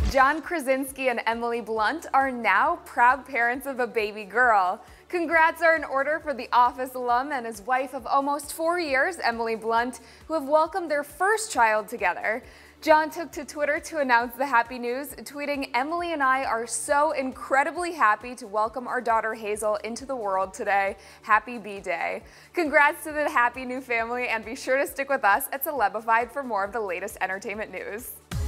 John Krasinski and Emily Blunt are now proud parents of a baby girl. Congrats are in order for The Office alum and his wife of almost 4 years, Emily Blunt, who have welcomed their first child together. John took to Twitter to announce the happy news, tweeting, "Emily and I are so incredibly happy to welcome our daughter Hazel into the world today. Happy B-Day." Congrats to the happy new family, and be sure to stick with us at Celebified for more of the latest entertainment news.